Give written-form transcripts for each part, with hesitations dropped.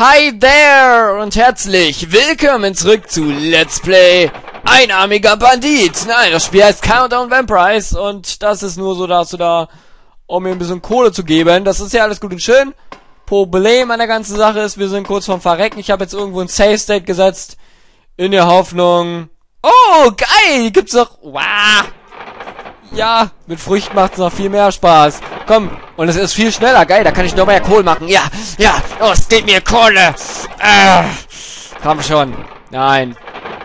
Hi there und herzlich willkommen zurück zu Let's Play Einarmiger Bandit. Nein, das Spiel heißt Countdown Vampires und das ist nur so dazu da, um mir ein bisschen Kohle zu geben. Das ist ja alles gut und schön. Problem an der ganzen Sache ist, wir sind kurz vorm Verrecken. Ich habe jetzt irgendwo ein Save State gesetzt in der Hoffnung... Oh, geil, gibt's doch... Wow. Ja, mit Früchten macht's noch viel mehr Spaß. Komm, und es ist viel schneller. Geil, da kann ich noch mehr Kohle machen. Ja, los, gib mir Kohle. Komm schon. Nein.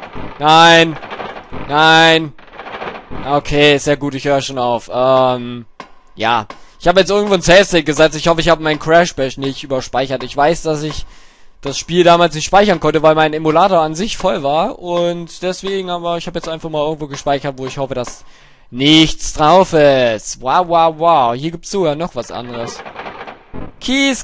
Okay, sehr gut, ich höre schon auf. Ja. Ich habe jetzt irgendwo ein Save State gesetzt. Ich hoffe, ich habe meinen Crash Bash nicht überspeichert. Ich weiß, dass ich das Spiel damals nicht speichern konnte, weil mein Emulator an sich voll war. Und deswegen, aber ich habe jetzt einfach mal irgendwo gespeichert, wo ich hoffe, dass nichts drauf ist. Wow. Hier gibt's sogar noch was anderes. Keys.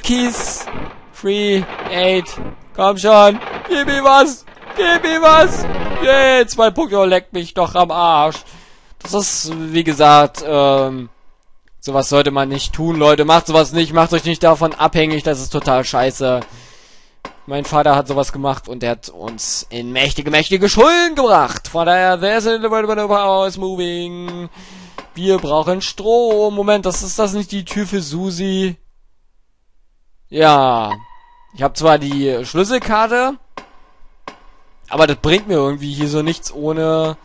3, 8. Komm schon. Gib mir was. Yeah, 2 Punkte. Leckt mich doch am Arsch. Das ist, wie gesagt, sowas sollte man nicht tun, Leute. Macht sowas nicht. Macht euch nicht davon abhängig. Das ist total scheiße. Mein Vater hat sowas gemacht und er hat uns in mächtige Schulden gebracht. Von daher, there's a power is moving. Wir brauchen Strom. Moment, ist das nicht die Tür für Susi? Ja. Ich habe zwar die Schlüsselkarte, aber das bringt mir irgendwie hier so nichts ohne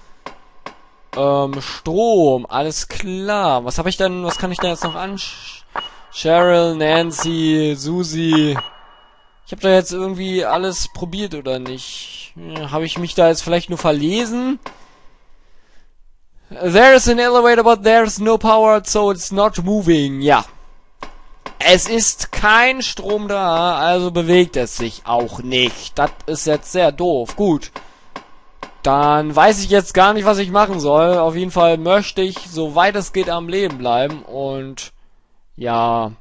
Strom. Alles klar. Was kann ich denn jetzt noch an? Cheryl, Nancy, Susi. Ich habe da jetzt irgendwie alles probiert, oder nicht? Habe ich mich da jetzt vielleicht nur verlesen? There is an elevator, but there's no power, so it's not moving. Ja. Es ist kein Strom da, also bewegt es sich auch nicht. Das ist jetzt sehr doof. Gut. Dann weiß ich jetzt gar nicht, was ich machen soll. Auf jeden Fall möchte ich, soweit es geht, am Leben bleiben. Und ja...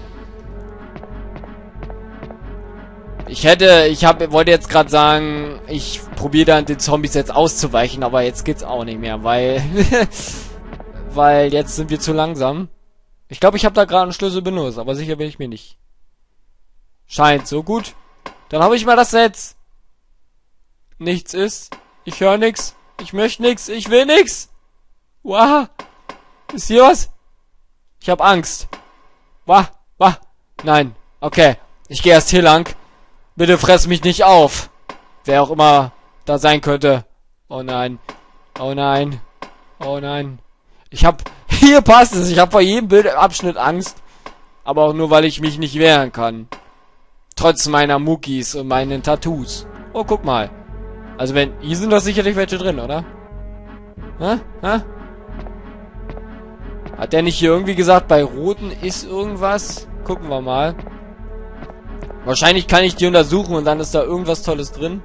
wollte jetzt gerade sagen, ich probiere dann den Zombies jetzt auszuweichen, aber jetzt geht's auch nicht mehr, weil weil jetzt sind wir zu langsam. Ich glaube, ich habe da gerade einen Schlüssel benutzt, aber sicher bin ich mir nicht. Scheint so gut. Dann habe ich mal das jetzt. Nichts ist. Ich höre nichts. Ich möchte nichts. Ich will nichts. Wow. Ist hier was? Ich habe Angst. Wah. Nein. Okay. Ich gehe erst hier lang. Bitte fress mich nicht auf. Wer auch immer da sein könnte. Oh nein. Hier passt es. Ich habe vor jedem Bildabschnitt Angst. Aber auch nur, weil ich mich nicht wehren kann. Trotz meiner Muckis und meinen Tattoos. Oh, guck mal. Also hier sind doch sicherlich welche drin, oder? Hä? Hat der nicht hier irgendwie gesagt, bei Roten ist irgendwas? Gucken wir mal. Wahrscheinlich kann ich die untersuchen und dann ist da irgendwas Tolles drin.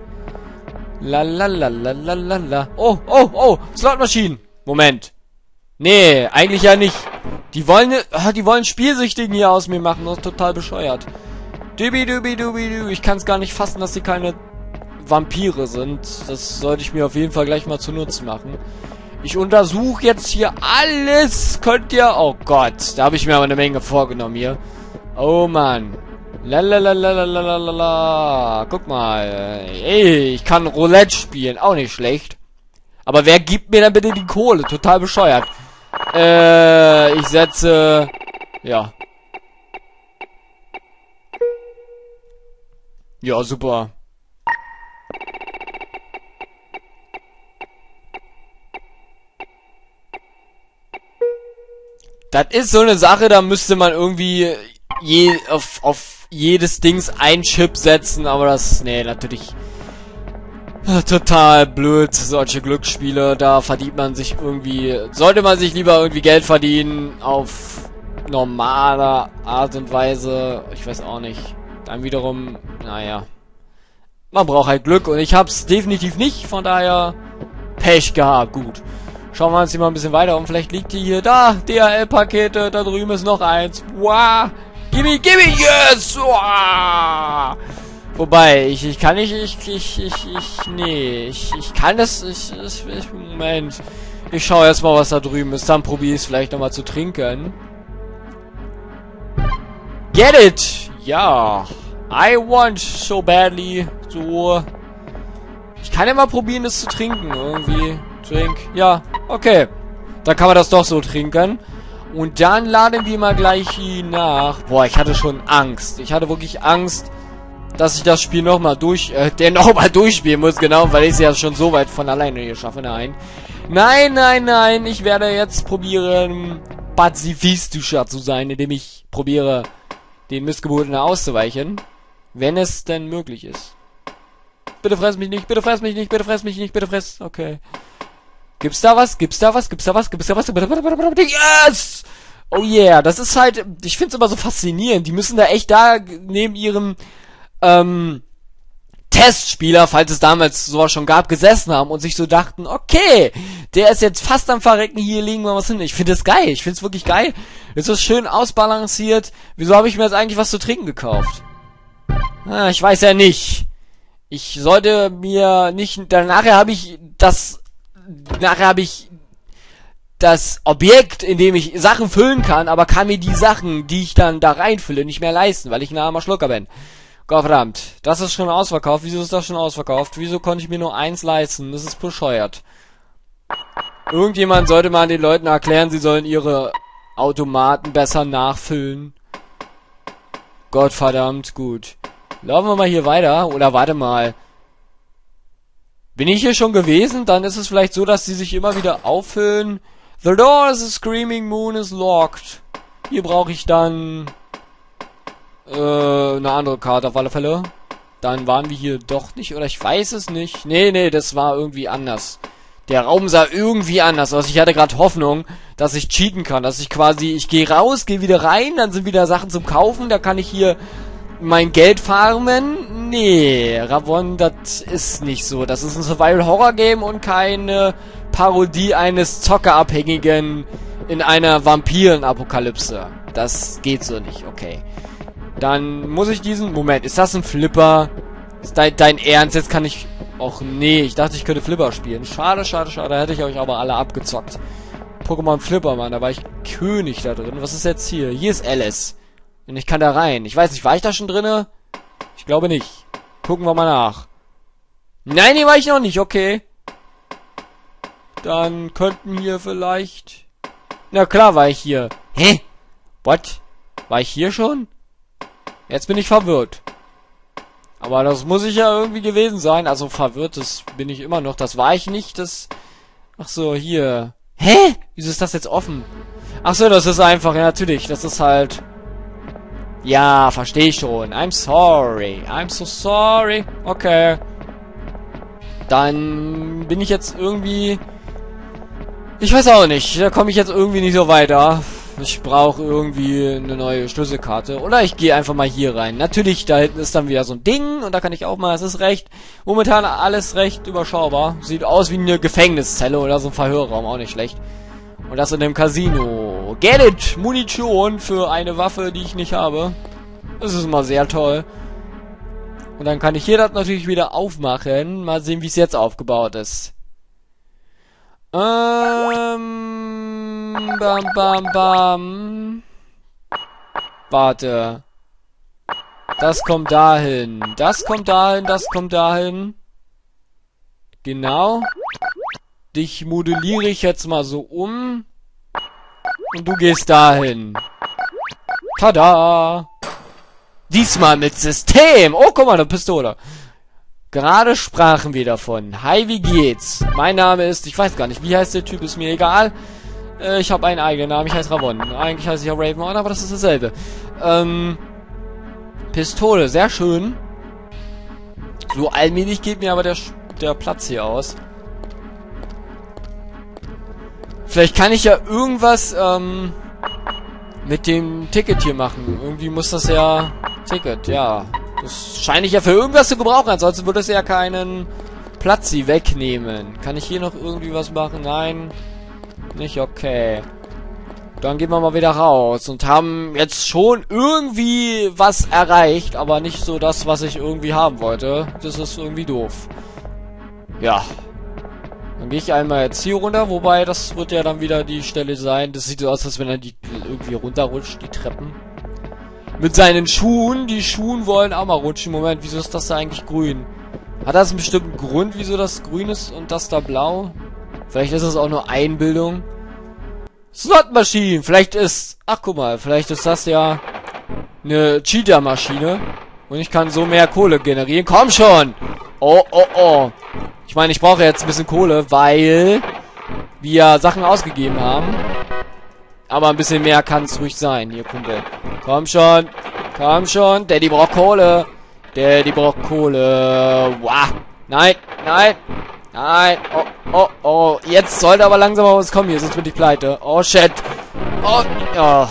Lalalala. Oh, Slotmaschinen. Moment. Nee, eigentlich ja nicht. Die wollen Spielsüchtigen hier aus mir machen. Das ist total bescheuert. Dubi. Ich kann es gar nicht fassen, dass sie keine Vampire sind. Das sollte ich mir auf jeden Fall gleich mal zu Nutzen machen. Ich untersuche jetzt hier alles. Könnt ihr... Oh Gott, da habe ich mir aber eine Menge vorgenommen hier. Oh Mann. Lalalala. Guck mal. Ey, ich kann Roulette spielen. Auch nicht schlecht. Aber wer gibt mir dann bitte die Kohle? Total bescheuert. Ich setze... Ja. Ja, super. Das ist so eine Sache, da müsste man irgendwie auf jedes Dings ein Chip setzen, aber das, nee, natürlich total blöd, solche Glücksspiele, da verdient man sich irgendwie, sollte man sich lieber irgendwie Geld verdienen auf normale Art und Weise, ich weiß auch nicht, dann wiederum, naja, man braucht halt Glück und ich hab's definitiv nicht, von daher Pech gehabt, gut. Schauen wir uns hier mal ein bisschen weiter um, vielleicht liegt hier, da, DHL-Pakete, da drüben ist noch eins, wow. Gimme, yes! Wow. Wobei, ich kann nicht, Moment. Ich schaue erstmal, was da drüben ist, dann probiere ich es vielleicht nochmal zu trinken. Get it! Ja. I want so badly. So. Ich kann ja mal probieren, das zu trinken. Irgendwie. Drink. Ja, okay. Dann kann man das doch so trinken. Und dann laden wir mal gleich nach. Boah, ich hatte schon Angst. Ich hatte wirklich Angst, dass ich das Spiel nochmal durchspielen muss, genau, weil ich es ja schon so weit von alleine hier schaffe. Nein. Nein, nein, nein. Ich werde jetzt probieren, pazifistischer zu sein, indem ich probiere, den Missgeburten auszuweichen. Wenn es denn möglich ist. Bitte fress mich nicht, bitte fress mich nicht, bitte fress mich nicht, bitte fress. Okay. Gibt's da was? Gibt's da was? Gibt's da was? Gibt's da was? Yes! Oh yeah, das ist halt, ich find's immer so faszinierend. Die müssen da echt da neben ihrem Testspieler, falls es damals sowas schon gab, gesessen haben und sich so dachten, okay, der ist jetzt fast am Verrecken, hier legen wir was hin. Ich finde es geil, ich finde es wirklich geil. Es ist schön ausbalanciert. Wieso habe ich mir jetzt eigentlich was zu trinken gekauft? Ah, ich weiß ja nicht. Ich sollte mir nicht, nachher habe ich das Objekt, in dem ich Sachen füllen kann, aber kann mir die Sachen, die ich dann da reinfülle, nicht mehr leisten, weil ich ein armer Schlucker bin. Gottverdammt, das ist schon ausverkauft. Wieso ist das schon ausverkauft? Wieso konnte ich mir nur eins leisten? Das ist bescheuert. Irgendjemand sollte mal den Leuten erklären, sie sollen ihre Automaten besser nachfüllen. Gottverdammt, gut. Laufen wir mal hier weiter. Oder warte mal. Bin ich hier schon gewesen? Dann ist es vielleicht so, dass sie sich immer wieder auffüllen. The door is a screaming moon is locked. Hier brauche ich dann eine andere Karte auf alle Fälle. Dann waren wir hier doch nicht, oder ich weiß es nicht. Nee, das war irgendwie anders. Der Raum sah irgendwie anders aus. Ich hatte gerade Hoffnung, dass ich cheaten kann. Dass ich quasi, ich gehe raus, gehe wieder rein, dann sind wieder Sachen zum Kaufen. Da kann ich hier mein Geld farmen. Nee, Ravon, das ist nicht so. Das ist ein Survival-Horror-Game und keine Parodie eines Zockerabhängigen in einer Vampiren-Apokalypse. Das geht so nicht, okay. Dann muss ich diesen... Moment, ist das ein Flipper? Ist dein Ernst? Jetzt kann ich... Och nee, ich dachte, ich könnte Flipper spielen. Schade, schade, schade. Da hätte ich euch aber alle abgezockt. Pokémon Flipper, Mann. Da war ich König da drin. Was ist jetzt hier? Hier ist Alice. Und ich kann da rein. Ich weiß nicht, war ich da schon drinne? Ich glaube nicht. Gucken wir mal nach. Nein, hier war ich noch nicht. Okay. Dann könnten hier vielleicht... Na klar war ich hier. Hä? What? War ich hier schon? Jetzt bin ich verwirrt. Aber das muss ich ja irgendwie gewesen sein. Also verwirrt, das bin ich immer noch. Das war ich nicht. Das... Ach so, hier. Hä? Wieso ist das jetzt offen? Ach so, das ist einfach... Ja, natürlich. Das ist halt... Ja, verstehe ich schon. I'm sorry. I'm so sorry. Okay. Dann bin ich jetzt irgendwie... Ich weiß auch nicht. Da komme ich jetzt irgendwie nicht so weiter. Ich brauche irgendwie eine neue Schlüsselkarte. Oder ich gehe einfach mal hier rein. Natürlich, da hinten ist dann wieder so ein Ding. Und da kann ich auch mal... Es ist recht... Momentan alles recht überschaubar. Sieht aus wie eine Gefängniszelle oder so ein Verhörraum. Auch nicht schlecht. Und das in dem Casino. Get it! Munition für eine Waffe, die ich nicht habe. Das ist immer sehr toll. Und dann kann ich hier das natürlich wieder aufmachen. Mal sehen, wie es jetzt aufgebaut ist. Bam. Warte. Das kommt dahin. Das kommt dahin, das kommt dahin. Genau. Dich modelliere ich jetzt mal so um. Und du gehst dahin. Tada! Diesmal mit System! Oh, guck mal, eine Pistole. Gerade sprachen wir davon. Hi, wie geht's? Mein Name ist... Ich weiß gar nicht, wie heißt der Typ, ist mir egal. Ich habe einen eigenen Namen, ich heiße Ravon. Eigentlich heiße ich auch Raven, aber das ist dasselbe. Pistole, sehr schön. So allmählich geht mir aber der Platz hier aus. Vielleicht kann ich ja irgendwas mit dem Ticket hier machen. Irgendwie muss das ja... Ticket, ja. Das scheine ich ja für irgendwas zu gebrauchen. Ansonsten würde es ja keinen Platz sie wegnehmen. Kann ich hier noch irgendwie was machen? Nein. Nicht okay. Dann gehen wir mal wieder raus und haben jetzt schon irgendwie was erreicht, aber nicht so das, was ich irgendwie haben wollte. Das ist irgendwie doof. Ja. Dann gehe ich einmal jetzt hier runter, wobei das wird ja dann wieder die Stelle sein. Das sieht so aus, als wenn er die irgendwie runterrutscht, die Treppen. Mit seinen Schuhen. Die Schuhen wollen auch mal rutschen. Moment, wieso ist das da eigentlich grün? Hat das einen bestimmten Grund, wieso das grün ist und das da blau? Vielleicht ist es auch nur Einbildung. Slot-Maschinen. Vielleicht ist... Ach, guck mal. Vielleicht ist das ja eine Cheater-Maschine. Und ich kann so mehr Kohle generieren. Komm schon! Oh, oh, oh. Ich meine, ich brauche jetzt ein bisschen Kohle, weil wir Sachen ausgegeben haben. Aber ein bisschen mehr kann es ruhig sein. Hier, Kumpel. Komm schon. Komm schon. Daddy braucht Kohle. Daddy braucht Kohle. Wow. Nein, nein. Nein. Oh, oh, oh. Jetzt sollte aber langsam mal was kommen hier, sonst bin ich pleite. Oh, shit. Oh, oh.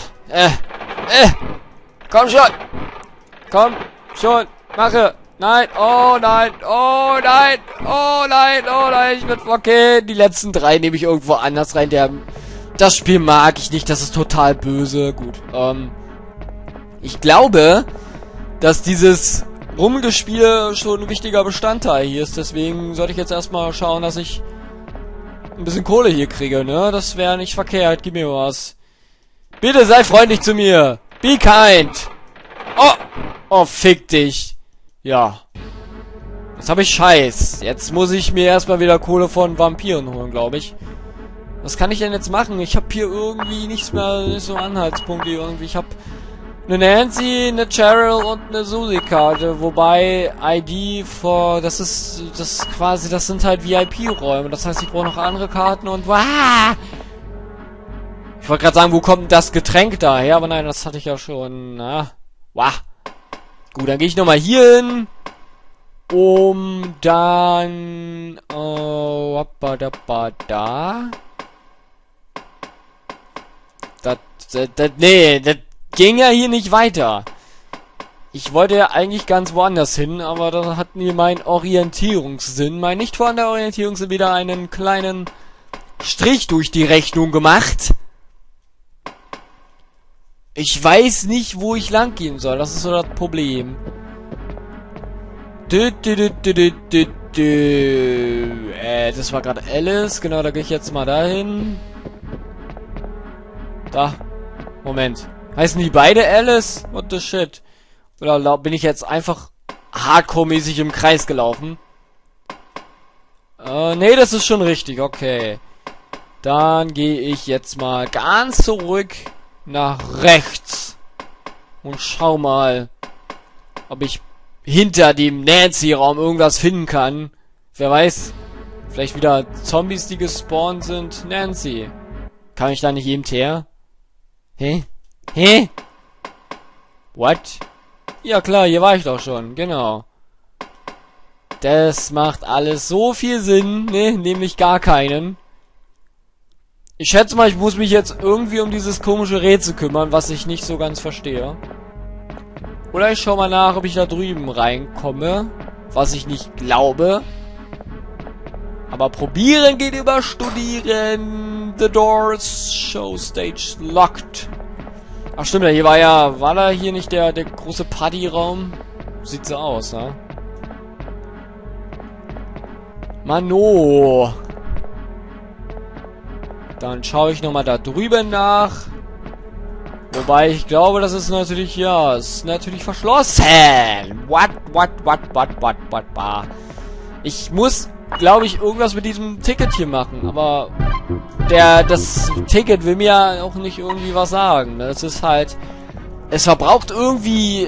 Komm schon. Komm schon. Mache. Nein. Oh, nein. Oh, nein. Oh, nein. Oh, nein. Ich bin... Okay, die letzten 3 nehme ich irgendwo anders rein. Das Spiel mag ich nicht. Das ist total böse. Gut. Ich glaube, dass dieses Rumgespiel schon ein wichtiger Bestandteil hier ist. Deswegen sollte ich jetzt erstmal schauen, dass ich ein bisschen Kohle hier kriege, ne? Das wäre nicht verkehrt. Gib mir was. Bitte sei freundlich zu mir. Be kind. Oh. Oh, fick dich. Ja. Jetzt habe ich Scheiß. Jetzt muss ich mir erstmal wieder Kohle von Vampiren holen, glaube ich. Was kann ich denn jetzt machen? Ich habe hier irgendwie nichts mehr, nicht so Anhaltspunkte irgendwie. Ich habe eine Nancy, eine Cheryl und eine Susi-Karte. Wobei ID das sind halt VIP-Räume. Das heißt, ich brauche noch andere Karten und wow! Ich wollte gerade sagen, wo kommt denn das Getränk daher? Aber nein, das hatte ich ja schon. Na, wow. Gut, dann gehe ich nochmal hier hin. Um dann... Nee, das ging ja hier nicht weiter. Ich wollte ja eigentlich ganz woanders hin, aber da hat mir mein Orientierungssinn, mein nicht vorhandener Orientierungssinn wieder einen kleinen Strich durch die Rechnung gemacht. Ich weiß nicht, wo ich lang gehen soll. Das ist so das Problem. Das war gerade Alice. Genau, da gehe ich jetzt mal dahin. Da. Moment. Heißen die beide Alice? What the shit? Oder bin ich jetzt einfach hardcore-mäßig im Kreis gelaufen? Nee, das ist schon richtig. Okay. Dann gehe ich jetzt mal ganz zurück nach rechts. Und schau mal, ob ich hinter dem Nancy-Raum irgendwas finden kann. Wer weiß. Vielleicht wieder Zombies, die gespawnt sind. Nancy. Kann ich da nicht eben her? Hä? Hä? What? Ja klar, hier war ich doch schon. Genau. Das macht alles so viel Sinn, ne? Nämlich gar keinen. Ich schätze mal, ich muss mich jetzt irgendwie um dieses komische Rätsel kümmern, was ich nicht so ganz verstehe. Oder ich schau mal nach, ob ich da drüben reinkomme. Was ich nicht glaube. Aber probieren geht über studieren. The doors show stage locked. Ach stimmt, hier war da hier nicht der große Partyraum? Sieht so aus, ne? Mano. Dann schaue ich nochmal da drüben nach. Wobei, ich glaube, das ist natürlich, ja, ist natürlich verschlossen. What? Ich muss, glaube ich, irgendwas mit diesem Ticket hier machen. Aber das Ticket will mir ja auch nicht irgendwie was sagen. Das ist halt, es verbraucht irgendwie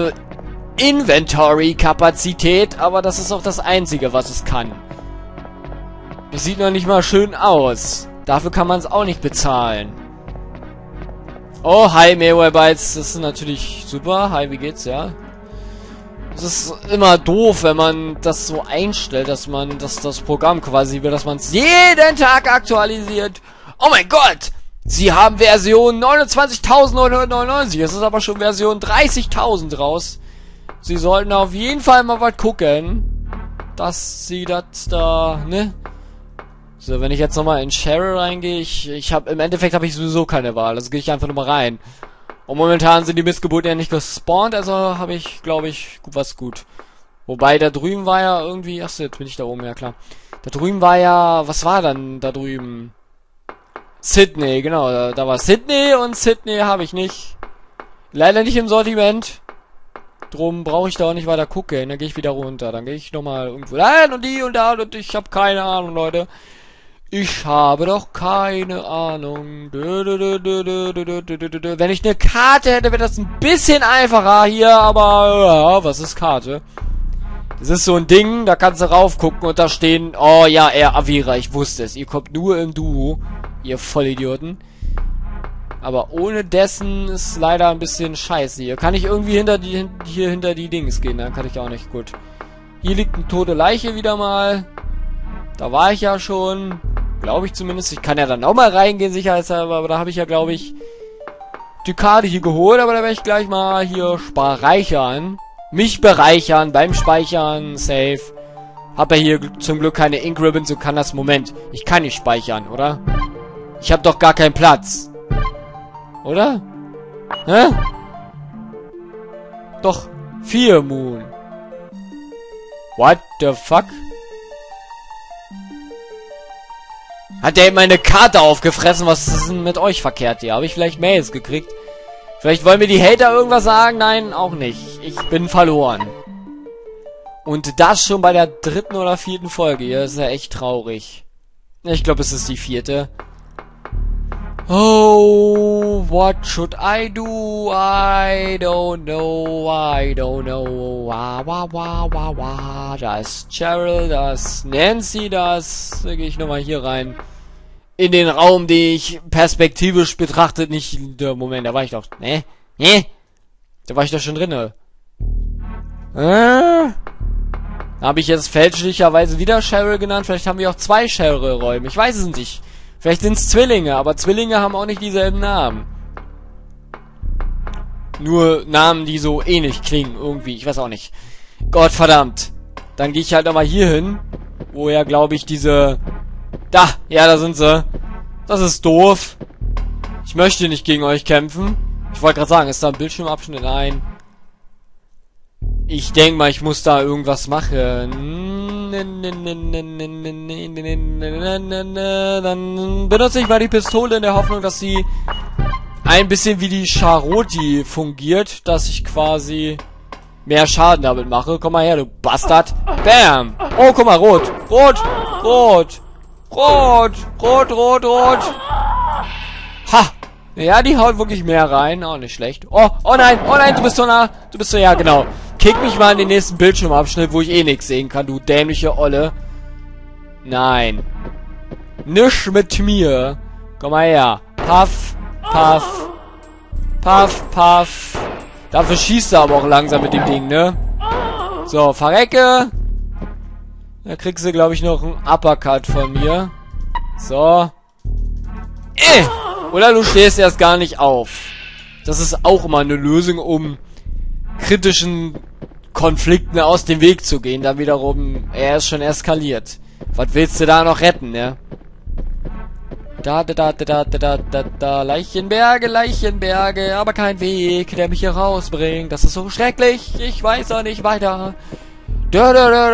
Inventory-Kapazität, aber das ist auch das Einzige, was es kann. Es sieht noch nicht mal schön aus. Dafür kann man es auch nicht bezahlen. Oh, hi, Mehrwebbytes. Das ist natürlich super. Hi, wie geht's, ja? Es ist immer doof, wenn man das so einstellt, dass man das Programm quasi will, dass man es jeden Tag aktualisiert. Oh mein Gott! Sie haben Version 29.999. Es ist aber schon Version 30.000 raus. Sie sollten auf jeden Fall mal was gucken, dass sie das da, ne? So, wenn ich jetzt nochmal in Cheryl reingehe, im Endeffekt habe ich sowieso keine Wahl, also gehe ich einfach nochmal rein. Und momentan sind die Missgeburten ja nicht gespawnt, also habe ich, glaube ich, was gut. Wobei, da drüben war ja irgendwie, achso, jetzt bin ich da oben, ja klar. Da drüben war ja, was war dann da drüben? Sydney, genau, da war Sydney und Sydney habe ich nicht. Leider nicht im Sortiment. Drum brauche ich da auch nicht weiter gucken. Dann gehe ich wieder runter. Dann gehe ich nochmal irgendwo rein und die und da und ich habe keine Ahnung, Leute. Ich habe doch keine Ahnung. Wenn ich eine Karte hätte, wäre das ein bisschen einfacher hier, aber ja, was ist Karte? Das ist so ein Ding, da kannst du raufgucken und da stehen, oh ja, Avira, ich wusste es. Ihr kommt nur im Duo, ihr Vollidioten. Aber ohne dessen ist leider ein bisschen scheiße hier. Kann ich irgendwie hinter die Dings gehen? Dann kann ich auch nicht. Gut. Hier liegt eine tote Leiche wieder mal. Da war ich ja schon. Glaube ich zumindest. Ich kann ja dann auch mal reingehen, sicherheitshalber. Aber da habe ich ja, glaube ich, die Karte hier geholt. Aber da werde ich gleich mal hier speichern. Mich bereichern beim Speichern. Safe. Hab ja hier zum Glück keine Ink Ribbons. So kann das... Moment. Ich kann nicht speichern, oder? Ich habe doch gar keinen Platz. Oder? Hä? Doch. 4 Moon. What the fuck? Hat der meine Karte aufgefressen? Was ist denn mit euch verkehrt hier? Habe ich vielleicht Mails gekriegt? Vielleicht wollen mir die Hater irgendwas sagen? Nein, auch nicht. Ich bin verloren. Und das schon bei der 3. oder 4. Folge. Hier ist ja echt traurig. Ich glaube, es ist die 4. Oh, what should I do? I don't know, I don't know. Wah, wah, wah, wah, wah. Da ist Cheryl, da ist Nancy, da gehe ich nochmal hier rein. In den Raum, den ich perspektivisch betrachtet nicht... Moment, da war ich doch... Ne? Da war ich doch schon drinne. Da habe ich jetzt fälschlicherweise wieder Cheryl genannt. Vielleicht haben wir auch 2 Cheryl-Räume. Ich weiß es nicht. Vielleicht sind es Zwillinge, aber Zwillinge haben auch nicht dieselben Namen. Nur Namen, die so ähnlich klingen, irgendwie. Ich weiß auch nicht. Gottverdammt. Dann gehe ich halt nochmal hier hin, wo ja, glaube ich, diese... Da, ja, da sind sie. Das ist doof. Ich möchte nicht gegen euch kämpfen. Ich wollte gerade sagen, ist da ein Bildschirmabschnitt? Nein. Ich denke mal, ich muss da irgendwas machen. Dann benutze ich mal die Pistole in der Hoffnung, dass sie ein bisschen wie die Charoti fungiert, dass ich quasi mehr Schaden damit mache. Komm mal her, du Bastard. Bam. Oh, guck mal, rot. Rot. Rot. Rot. Rot, rot, rot. Ha. Ja, die haut wirklich mehr rein. Auch nicht schlecht. Oh, oh nein, du bist so nah. Du bist so, ja, genau. Kick mich mal in den nächsten Bildschirmabschnitt, wo ich eh nichts sehen kann, du dämliche Olle. Nein. Nisch mit mir. Komm mal her. Paff, paff. Paff, paff. Dafür schießt er aber auch langsam mit dem Ding, ne? So, verrecke. Da kriegst du, glaube ich, noch einen Uppercut von mir. So. Oder du stehst erst gar nicht auf. Das ist auch immer eine Lösung, um kritischen Konflikten aus dem Weg zu gehen. Dann wiederum, er ist schon eskaliert. Was willst du da noch retten, ne? Da, Leichenberge, Leichenberge, aber kein Weg, der mich hier rausbringt. Das ist so schrecklich, ich weiß auch nicht weiter. Da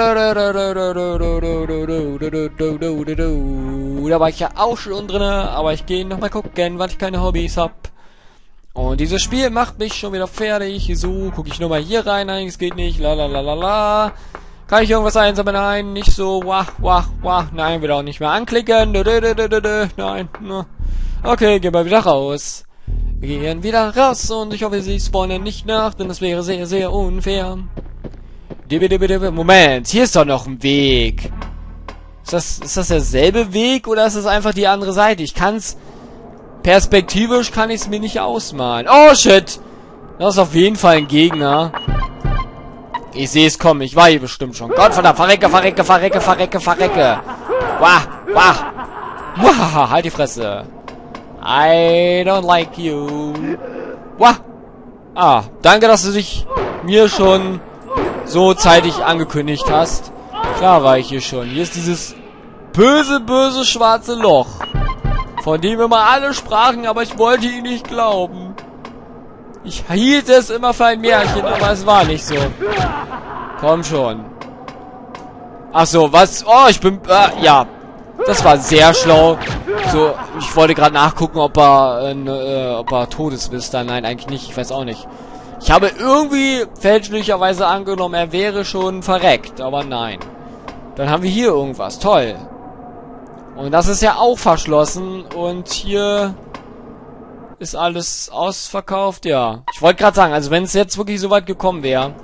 war ich ja auch schon drinne, aber ich gehe nochmal gucken, weil ich keine Hobbys hab. Und dieses Spiel macht mich schon wieder fertig. So, gucke ich nochmal hier rein. Nein, es geht nicht. Lalalala. Kann ich irgendwas einsammeln? Nein, nicht so. Wah, wah, wah. Nein, wieder auch nicht mehr anklicken. Nein. Okay, gehen wir wieder raus. Wir gehen wieder raus und ich hoffe, sie spawnen nicht nach, denn das wäre sehr, sehr unfair. Moment, hier ist doch noch ein Weg. Ist das derselbe Weg oder ist das einfach die andere Seite? Ich kann's... Perspektivisch kann ich es mir nicht ausmalen. Oh, shit. Das ist auf jeden Fall ein Gegner. Ich sehe es kommen. Ich war hier bestimmt schon. Gottverdammt. Verrecke, verrecke, verrecke, verrecke, verrecke. Wah, wah. Wah, halt die Fresse. I don't like you. Wah. Ah, danke, dass du dich mir schon so zeitig angekündigt hast. Klar war ich hier schon. Hier ist dieses böse, böse schwarze Loch. Von dem immer alle sprachen, aber ich wollte ihn nicht glauben. Ich hielt es immer für ein Märchen, aber es war nicht so. Komm schon. Ach so, was? Oh, ich bin... ja. Das war sehr schlau. So Ich wollte gerade nachgucken, ob er tot ist bis dann. Nein, eigentlich nicht. Ich weiß auch nicht. Ich habe irgendwie fälschlicherweise angenommen, er wäre schon verreckt. Aber nein. Dann haben wir hier irgendwas. Toll. Und das ist ja auch verschlossen. Und hier ist alles ausverkauft. Ja. Ich wollte gerade sagen, also wenn es jetzt wirklich so weit gekommen wäre,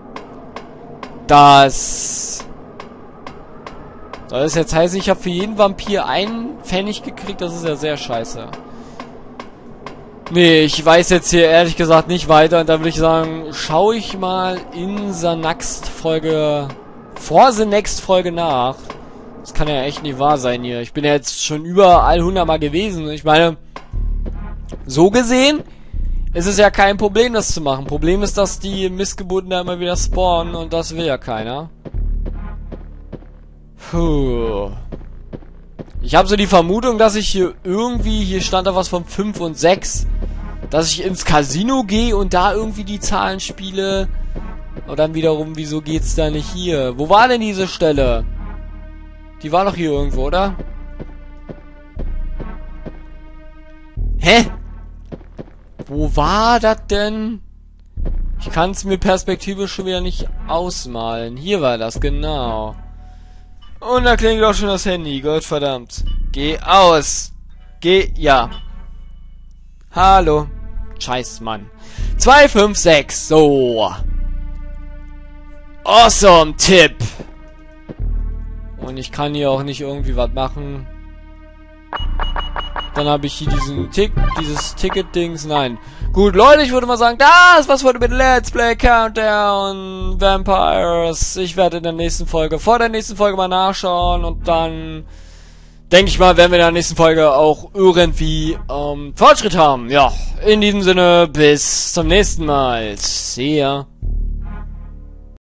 dass... Soll das jetzt heißen, ich habe für jeden Vampir einen Pfennig gekriegt? Das ist ja sehr scheiße. Nee, ich weiß jetzt hier ehrlich gesagt nicht weiter. Und da würde ich sagen, schaue ich mal in der Next Folge... vor der Next Folge nach. Das kann ja echt nicht wahr sein hier. Ich bin ja jetzt schon überall 100 Mal gewesen. Ich meine, so gesehen ist es ja kein Problem, das zu machen. Problem ist, dass die Missgeburten da immer wieder spawnen und das will ja keiner. Puh. Ich habe so die Vermutung, dass ich hier irgendwie, hier stand da was von 5 und 6, dass ich ins Casino gehe und da irgendwie die Zahlen spiele. Und dann wiederum, wieso geht's da nicht hier? Wo war denn diese Stelle? Die war doch hier irgendwo, oder? Hä? Wo war das denn? Ich kann es mir perspektivisch schon wieder nicht ausmalen. Hier war das, genau. Und da klingelt auch schon das Handy. Gottverdammt. Geh aus. Geh, ja. Hallo. Scheiß Mann. 256. So. Awesome Tipp. Und ich kann hier auch nicht irgendwie was machen. Dann habe ich hier dieses Ticket-Dings. Nein. Gut, Leute, ich würde mal sagen, das war's heute mit Let's Play Countdown Vampires. Ich werde in der nächsten Folge, vor der nächsten Folge mal nachschauen. Und dann, denke ich mal, werden wir in der nächsten Folge auch irgendwie Fortschritt haben. Ja, in diesem Sinne, bis zum nächsten Mal. See ya.